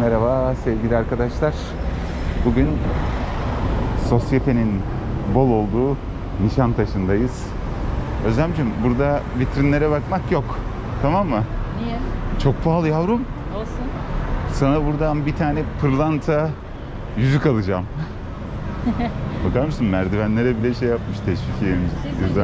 Merhaba sevgili arkadaşlar. Bugün sosyetenin bol olduğu Nişantaşı'ndayız. Özlemciğim, burada vitrinlere bakmak yok. Tamam mı? Niye? Çok pahalı yavrum. Olsun. Sana buradan bir tane pırlanta yüzük alacağım. Bakar mısın, merdivenlere bile şey yapmış, teşvikiyemiz.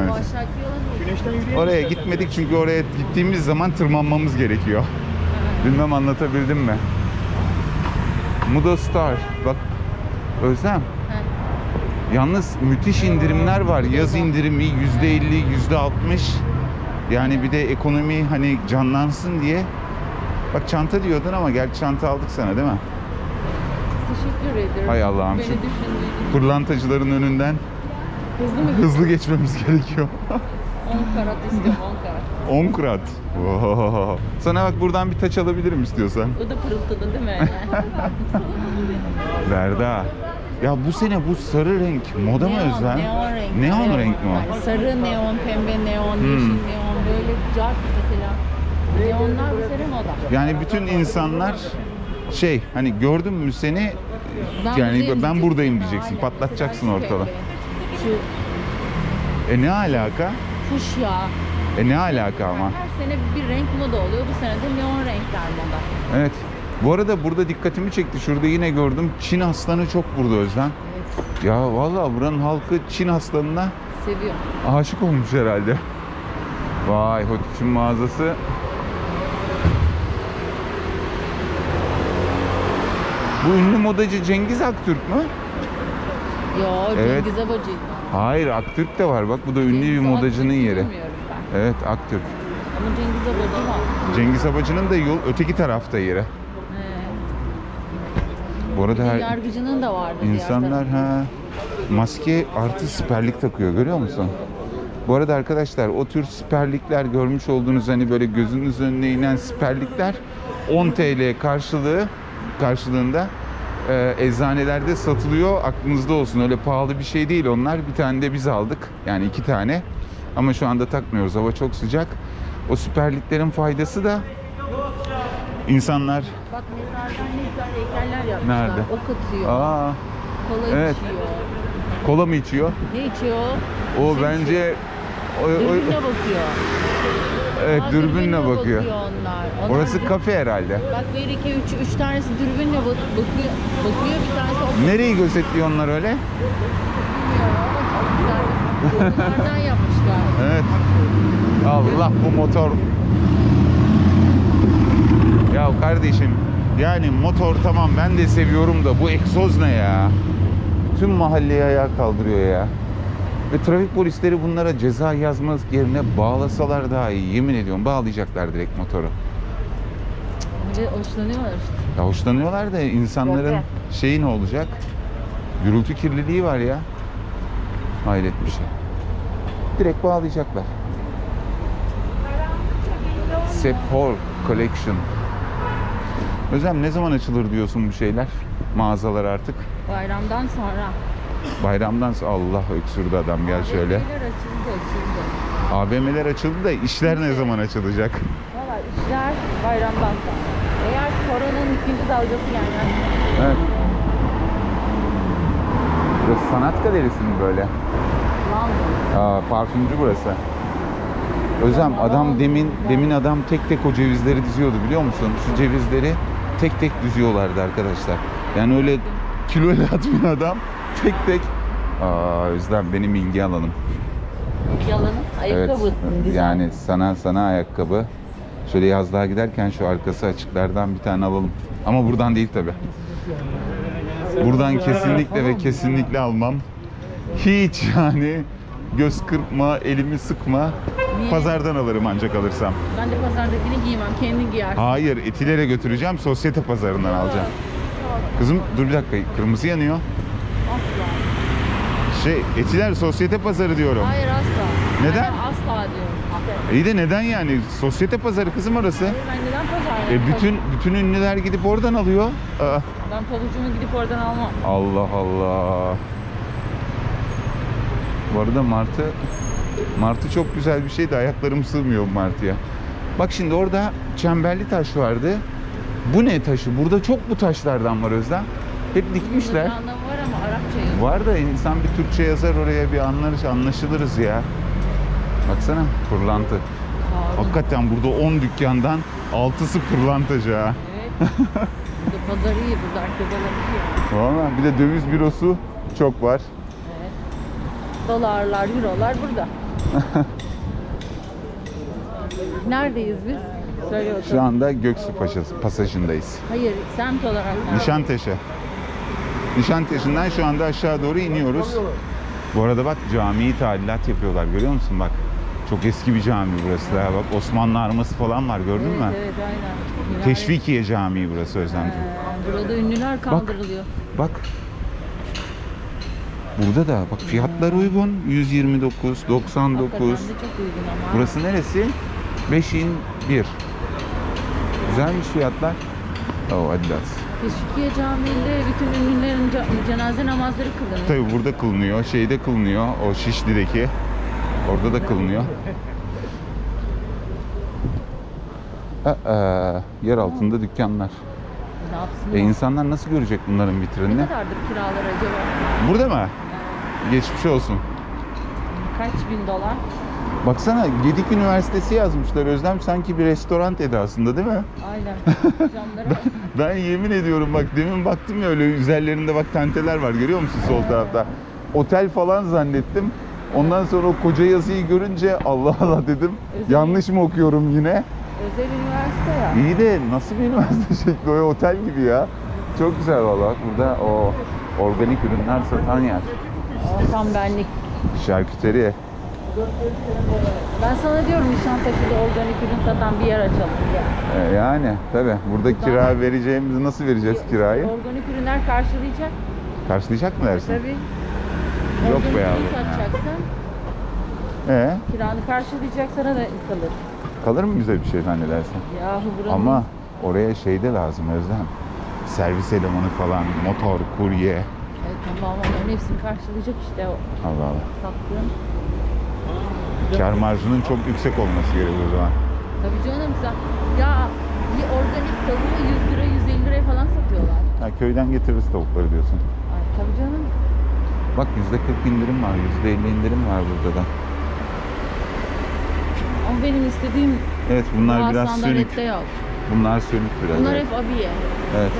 Oraya gitmedik çünkü oraya gittiğimiz zaman tırmanmamız gerekiyor. Bilmem anlatabildim mi? Mudo Star. Bak Özlem. Yalnız müthiş indirimler var. Yaz indirimi %50, %60. Yani bir de ekonomi hani canlansın diye. Bak çanta diyordun ama gerçi çanta aldık sana değil mi? Teşekkür ederim. Hay Allah'ım. Beni Şu düşündüğün. pırlantacıların önünden Hızlı mı? hızlı geçmemiz gerekiyor. 10 karat istiyorum, 10 karat. 10 karat. Wow. Sana bak buradan bir taç alabilirim istiyorsan. O da pırıltılı değil mi? Verda. Ya bu sene bu sarı renk moda mı Özlem? Neon renk. Neon renk mi o? Yani sarı neon, pembe neon, yeşil neon, böyle cart mesela. Neonlar bu sene moda. Yani bütün insanlar şey, hani gördün mü seni, yani ben buradayım diyeceksin. Aynen. Patlatacaksın Mesela şu ortalığı. pembe, Şu Ne alaka? fuşya. Ne alaka ama? Her sene bir renk moda oluyor. Bu sene de neon renkler moda. Evet. Bu arada burada dikkatimi çekti. Şurada yine gördüm. Çin aslanı çok burada Özlem. Evet. Ya vallahi buranın halkı Çin aslanına Seviyor. aşık olmuş herhalde. Vay, Hotçin mağazası. Bu ünlü modacı Cengiz Aktürk mü? Yo, Evet. Cengiz Abacı'ydı. Hayır, Aktürk de var. Bak bu da ünlü bir modacının yeri. Bilmiyorum ben. Evet, Aktürk. Ama Cengiz Abacı var. Cengiz Abacı'nın da yol öteki tarafta yeri. He. Bu arada Bir de Yargıcı'nın da vardı. insanlar maske artı siperlik takıyor, görüyor musun? Bu arada arkadaşlar, o tür siperlikler görmüş olduğunuz, hani böyle gözünüz önüne inen siperlikler 10 TL karşılığında eczanelerde satılıyor. Aklınızda olsun, öyle pahalı bir şey değil onlar. Bir tane de biz aldık, yani 2 tane, ama şu anda takmıyoruz, hava çok sıcak. O siperliklerin faydası da insanlar Bak mezardan ne güzel heykeller yapmışlar. nerede? Ok atıyor. Aa, Kola evet. içiyor. kola mı içiyor? Ne içiyor? O Şey bence içiyor. Dürbünle bakıyor. evet, Aa, dürbünle bakıyor. onlar. Orası kafe herhalde. Bak 1, 2, 3 tanesi dürbünle bakıyor. Bir tanesi ok. Nereyi gözetliyor onlar öyle? Bilmiyorum ama çok güzel. Onlardan yapmışlar. Evet. Allah, bu motor. Ya kardeşim, yani motor tamam, ben de seviyorum da bu egzoz ne ya? Tüm mahalleyi ayağa kaldırıyor ya. Ve trafik polisleri bunlara ceza yazmak yerine bağlasalar daha iyi. Yemin ediyorum, bağlayacaklar direkt motoru. Bir de hoşlanıyorlar işte. Ya hoşlanıyorlar da insanların Yok şeyi ne olacak? Gürültü kirliliği var ya. Hayret bir şey. Direkt bağlayacaklar. Sephora Collection. Özlem, ne zaman açılır diyorsun bu şeyler? Mağazalar artık. Bayramdan sonra. Bayramdan sonra. Allah, öksürdü adam, gel şöyle. AVM'ler açıldı. AVM'ler açıldı da işler ne zaman açılacak? Valla işler bayramdan sonra. Eğer koronanın ikinci dalgası gelmezse. Evet. Burası sanat galerisi mi böyle? London. Parfümcü burası. Özlem, adam demin adam tek tek o cevizleri diziyordu, biliyor musun? Şu cevizleri tek tek diziyorlardı arkadaşlar. Yani öyle kiloyla atmıyor adam. Tek tek. Özlem, benim ilgi alanım. Yalanın ayakkabı. Evet. Yani sana ayakkabı. Şöyle yazlığa giderken şu arkası açıklardan bir tane alalım. Ama buradan değil tabi. Buradan kesinlikle ve kesinlikle almam. Hiç yani göz kırpma, elimi sıkma. Niye? Pazardan alırım ancak alırsam. Ben de pazardakini giymem. Kendin giyersin. Hayır, Etiler'e götüreceğim. Sosyete pazarından alacağım. Kızım dur bir dakika, kırmızı yanıyor. Asla. Etiler sosyete pazarı diyorum. Hayır asla. Neden? Ben asla diyorum. İyi de neden yani? Sosyete pazarı kızım orası. Ben neden pazar? Bütün ünlüler gidip oradan alıyor. Ben pabucumu gidip oradan almam. Allah Allah. Bu arada martı çok güzel bir şeydi. Ayaklarım sığmıyor bu martıya. Bak şimdi orada çemberli taş vardı. Bu ne taşı? Burada çok bu taşlardan var Özlem. Hep dikmişler. Burada anlamı var ama Arapça yazıyor. Var da insan bir Türkçe yazar oraya, bir anlaşılırız ya. Baksana, pırlanta. Harun. Hakikaten burada 10 dükkandan 6'sı pırlantacı ha. Evet. Burada pazar iyi. Burada herkes alabiliyor. Valla bir de döviz bürosu çok var. Evet. Dolarlar, eurolar burada. Neredeyiz biz? Söyle bakalım. Şu anda Göksu Pasajı'ndayız. Hayır, semt olarak nerede? Nişantaşı. Nişantaşı'ndan şu anda aşağı doğru iniyoruz. Bu arada bak, camiyi tadilat yapıyorlar, görüyor musun bak. Çok eski bir cami burası da. Bak Osmanlı arması falan var, gördün mü? Evet, aynen. Minare. Teşvikiye Camii burası Özlemciğim. Burada ünlüler kaldırılıyor. Bak. Burada da bak fiyatlar uygun. 129, 99. Hakikaten de çok uygun ama. Burası neresi? 5'in 1. Güzelmiş fiyatlar. Oh, Adidas. Teşvikiye Camii'nde bütün ünlülerin cenaze namazları kılınıyor. Tabii burada kılınıyor. Şeyde kılınıyor. O Şişli'deki. Orada da kılınıyor. Yer altında dükkanlar. Ne yapsın? İnsanlar nasıl görecek bunların vitrinini? Ne kadardır kiralar acaba? Burada mı? Geçmiş olsun. Kaç bin dolar? Baksana, Gedik Üniversitesi yazmışlar Özlem, sanki bir restoran edasında değil mi? Aynen. Camlara bak. Ben yemin ediyorum bak, demin baktım ya, öyle üzerlerinde bak tenteler var, görüyor musun sol tarafta? Otel falan zannettim. Ondan sonra o koca yazıyı görünce Allah Allah dedim. Özel- Yanlış mı okuyorum yine? Özel üniversite ya. İyi de nasıl bir üniversite şekli, o otel gibi ya. Çok güzel valla. Burada o organik ürünler satan yer. Tam benlik. Şarküteri. Ben sana diyorum Nişantaşı'da organik ürün satan bir yer açalım diye. Yani tabii burada kira vereceğimizi nasıl vereceğiz kirayı? Organik ürünler karşılayacak. Karşılayacak mı dersin? Tabii. Yok Organik be ürün abi. satacaksın. Kiranı Karşılayacak, sana da kalır. Kalır mı bize bir şey zannedersin? Yahu buranın... Ama oraya şey de lazım Özlem. Servis elemanı falan, motor, kurye. Evet, tamam, onların hepsini karşılayacak işte o Allah Allah. sattığın. Kar marjının çok yüksek olması gerekiyor o zaman. Tabii canım sen. Ya bir organik tavuğu 100 lira 150 liraya falan satıyorlar. Ha, köyden getiririz tavukları diyorsun. Ay, tabii canım. Bak %40 indirim var, %50 indirim var burada da. Ama benim istediğim Evet, bunlar Boğaz biraz sönük. sandalette yok. Bunlar sönük biraz. Bunlar evet. hep abiye. Evet.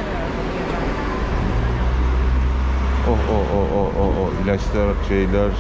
O ilaçlar, şeyler.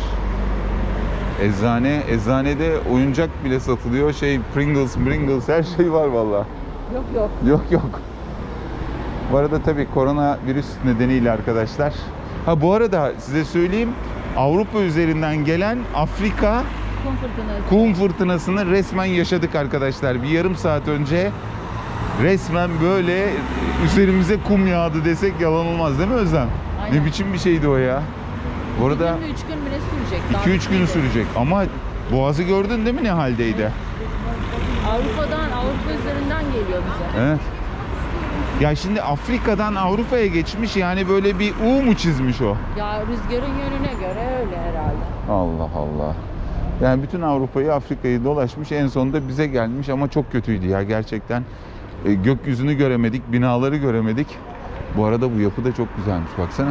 Eczanede oyuncak bile satılıyor. Pringles, her şey var valla. Yok. Yok. Bu arada tabii koronavirüs nedeniyle arkadaşlar. Ha, bu arada size söyleyeyim. Avrupa üzerinden gelen Afrika Kum fırtınası. kum fırtınasını resmen yaşadık arkadaşlar. Bir yarım saat önce resmen böyle üzerimize kum yağdı desek yalan olmaz değil mi Özlem? Aynen. Ne biçim bir şeydi o ya? Bu arada 3 gün bile sürecek. 2-3 gün sürecek ama Boğaz'ı gördün değil mi ne haldeydi? Avrupa üzerinden geliyor bize. Evet. Ya şimdi Afrika'dan Avrupa'ya geçmiş, yani böyle bir U mu çizmiş o? Ya rüzgarın yönüne göre öyle herhalde. Allah Allah. Yani bütün Avrupa'yı, Afrika'yı dolaşmış, en sonunda bize gelmiş ama çok kötüydü ya gerçekten. Gökyüzünü göremedik, binaları göremedik. Bu arada bu yapı da çok güzelmiş, baksana.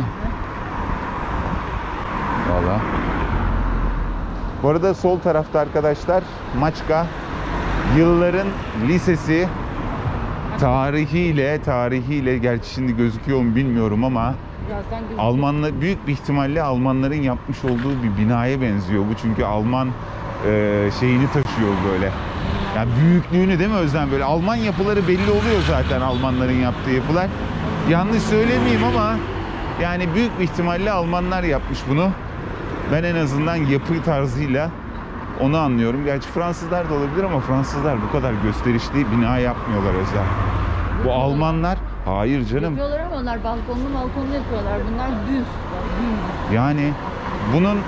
Valla. Bu arada sol tarafta arkadaşlar Maçka yılların lisesi, tarihiyle gerçi şimdi gözüküyor mu bilmiyorum ama Birazdan gözüküyor. büyük bir ihtimalle Almanların yapmış olduğu bir binaya benziyor bu, çünkü Alman şeyini taşıyor böyle. Yani büyüklüğünü değil mi Özlem, böyle Alman yapıları belli oluyor zaten, Almanların yaptığı yapılar. Yanlış söylemeyeyim ama yani büyük bir ihtimalle Almanlar yapmış bunu. Ben en azından yapı tarzıyla onu anlıyorum. Gerçi Fransızlar da olabilir ama Fransızlar bu kadar gösterişli bina yapmıyorlar Özlem. Bu Almanlar, hayır canım. Yapıyorlar ama onlar balkonlu yapıyorlar. Bunlar düz. Yani bunun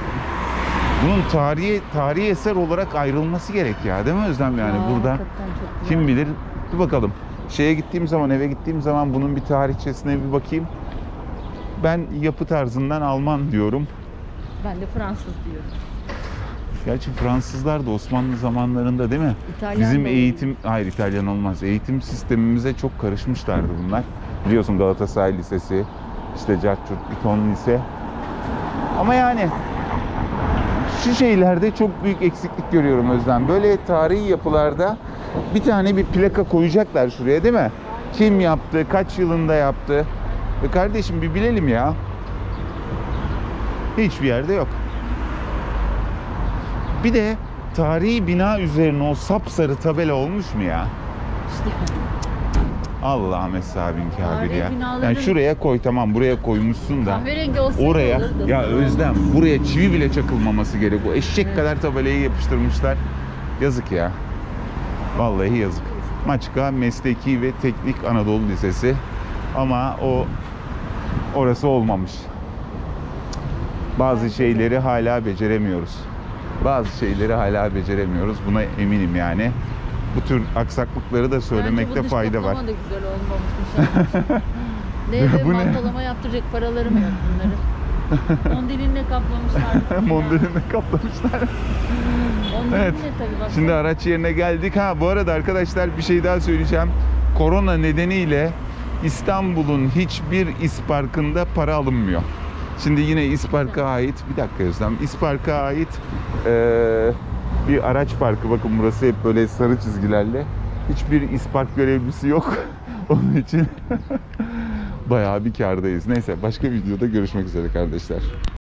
tarihi eser olarak ayrılması gerek ya, değil mi Özlem, yani burada Hakikaten çok güzel. kim bilir. Bir bakalım. Eve gittiğim zaman bunun bir tarihçesine bir bakayım. Ben yapı tarzından Alman diyorum. Ben de Fransız diyorum. Gerçi Fransızlar da Osmanlı zamanlarında değil mi? İtalyan Bizim da eğitim, hayır İtalyan olmaz. Eğitim sistemimize çok karışmışlardı bunlar. Biliyorsun Galatasaray Lisesi, işte Carçurt, bir ton lise. Ama yani şu şeylerde çok büyük eksiklik görüyorum Özlem. Böyle tarihi yapılarda bir tane bir plaka koyacaklar şuraya değil mi? Kim yaptı, kaç yılında yaptı? Kardeşim bir bilelim ya. Hiçbir yerde yok. Bir de tarihi bina üzerine o sapsarı tabela olmuş mu ya? İşte Allah'ım hesabın kâbir Tarihi ya. binaların- Yani şuraya koy, tamam buraya koymuşsun da. kahverengi olsaydı Oraya olurdu. ya Özlem, buraya çivi bile çakılmaması gerek. O eşek kadar tabelayı yapıştırmışlar. Yazık ya. Vallahi yazık. Maçka Mesleki ve Teknik Anadolu Lisesi. Ama orası olmamış. Bazı şeyleri hala beceremiyoruz. Bazı şeyleri hala beceremiyoruz. Buna eminim yani. Bu tür aksaklıkları da söylemekte Bence bu dış fayda var. kaplama da güzel olmamışmış. Devre Bu ne? mantalama yaptıracak paraları mı yok bunları? Mondilinle kaplamışlar. Mondilinle kaplamışlar. Mondilinle Evet. tabii baksana. Şimdi araç yerine geldik. Bu arada arkadaşlar bir şey daha söyleyeceğim. Korona nedeniyle İstanbul'un hiçbir isparkında para alınmıyor. Şimdi yine İspark'a ait, bir dakika Özlem, İspark'a ait bir araç parkı. Bakın burası hep böyle sarı çizgilerle. Hiçbir İspark görevlisi yok. Onun için bayağı bir kârdayız. Neyse başka videoda görüşmek üzere kardeşler.